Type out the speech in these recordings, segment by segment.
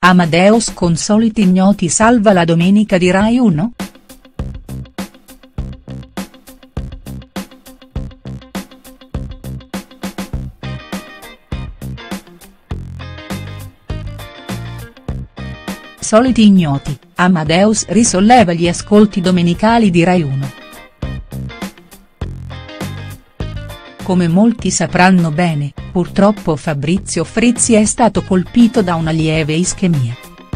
Amadeus con soliti ignoti salva la domenica di Rai 1?. Soliti ignoti, Amadeus risolleva gli ascolti domenicali di Rai 1. Come molti sapranno bene, purtroppo Fabrizio Frizzi è stato colpito da una lieve ischemia.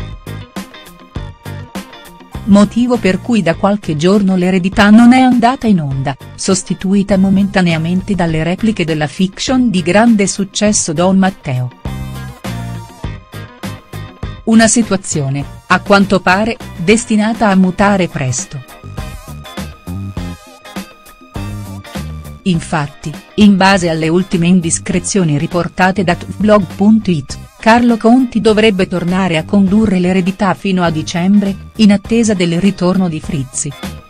Motivo per cui da qualche giorno l'Eredità non è andata in onda, sostituita momentaneamente dalle repliche della fiction di grande successo Don Matteo. Una situazione, a quanto pare, destinata a mutare presto. Infatti, in base alle ultime indiscrezioni riportate da tvblog.it, Carlo Conti dovrebbe tornare a condurre l'Eredità fino a dicembre, in attesa del ritorno di Frizzi.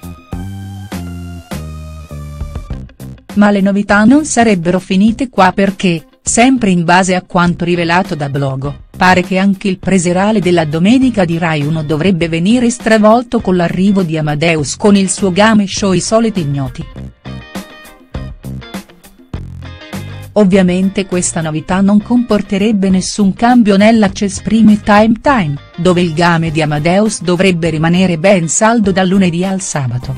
Ma le novità non sarebbero finite qua perché, sempre in base a quanto rivelato da Blogo, pare che anche il preserale della domenica di Rai 1 dovrebbe venire stravolto con l'arrivo di Amadeus con il suo game show I Soliti Ignoti. Ovviamente questa novità non comporterebbe nessun cambio nell'Access Prime Time, dove il game di Amadeus dovrebbe rimanere ben saldo dal lunedì al sabato.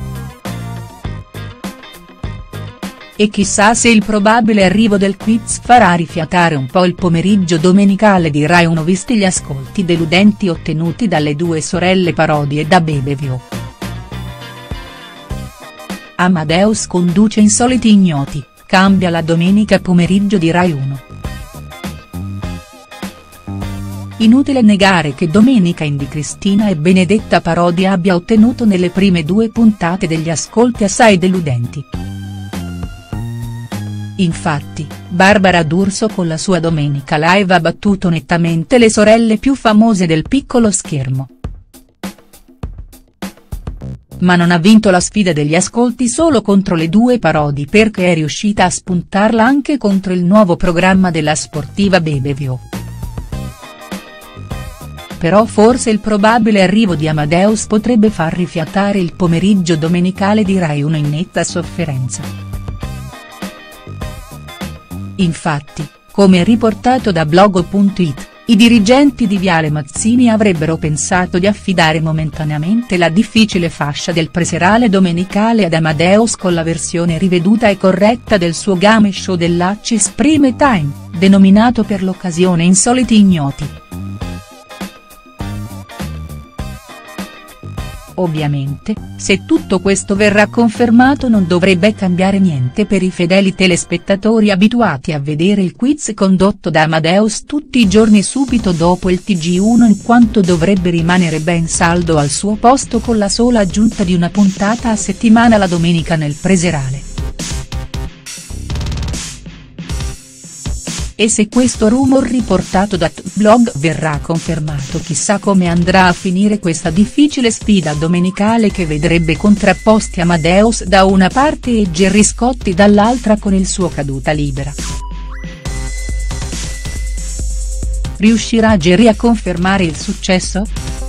E chissà se il probabile arrivo del quiz farà rifiatare un po' il pomeriggio domenicale di Rai 1 visti gli ascolti deludenti ottenuti dalle due sorelle parodie da BeBeVio. Amadeus conduce Insoliti Ignoti, cambia la domenica pomeriggio di Rai 1. Inutile negare che Domenica in di Cristina e Benedetta Parodi abbia ottenuto nelle prime due puntate degli ascolti assai deludenti. Infatti, Barbara D'Urso con la sua Domenica Live ha battuto nettamente le sorelle più famose del piccolo schermo. Ma non ha vinto la sfida degli ascolti solo contro le due Parodi perché è riuscita a spuntarla anche contro il nuovo programma della sportiva BeBeVio. Però forse il probabile arrivo di Amadeus potrebbe far rifiatare il pomeriggio domenicale di Rai 1 in netta sofferenza. Infatti, come riportato da Blogo.it, i dirigenti di Viale Mazzini avrebbero pensato di affidare momentaneamente la difficile fascia del preserale domenicale ad Amadeus con la versione riveduta e corretta del suo game show dell'Access Prime Time, denominato per l'occasione Insoliti Ignoti. Ovviamente, se tutto questo verrà confermato non dovrebbe cambiare niente per i fedeli telespettatori abituati a vedere il quiz condotto da Amadeus tutti i giorni subito dopo il TG1 in quanto dovrebbe rimanere ben saldo al suo posto con la sola aggiunta di una puntata a settimana la domenica nel preserale. E se questo rumor riportato da tvblog verrà confermato chissà come andrà a finire questa difficile sfida domenicale che vedrebbe contrapposti Amadeus da una parte e Gerry Scotti dall'altra con il suo Caduta Libera. Riuscirà Gerry a confermare il successo?.